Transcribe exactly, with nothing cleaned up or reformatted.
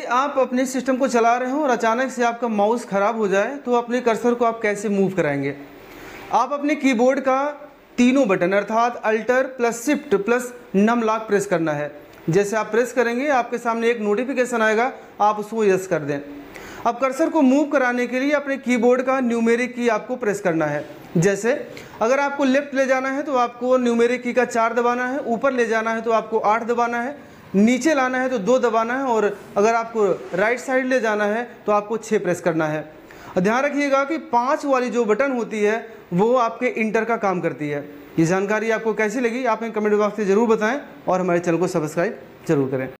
आप अपने सिस्टम को चला रहे हो और अचानक से आपका माउस ख़राब हो जाए तो अपने कर्सर को आप कैसे मूव कराएंगे। आप अपने कीबोर्ड का तीनों बटन अर्थात alt plus shift plus num lock press करना है। जैसे आप प्रेस करेंगे आपके सामने एक नोटिफिकेशन आएगा, आप उसको यस कर दें। अब कर्सर को मूव कराने के लिए अपने कीबोर्ड का न्यूमेरिक की आपको प्रेस करना है। जैसे अगर आपको लेफ्ट ले जाना है तो आपको न्यूमेरिक की का चार दबाना है, ऊपर ले जाना है तो आपको आठ दबाना है, नीचे लाना है तो दो दबाना है, और अगर आपको राइट साइड ले जाना है तो आपको छः प्रेस करना है। ध्यान रखिएगा कि पाँच वाली जो बटन होती है वो आपके इंटर का काम करती है। ये जानकारी आपको कैसी लगी आप कमेंट बॉक्स में ज़रूर बताएं और हमारे चैनल को सब्सक्राइब जरूर करें।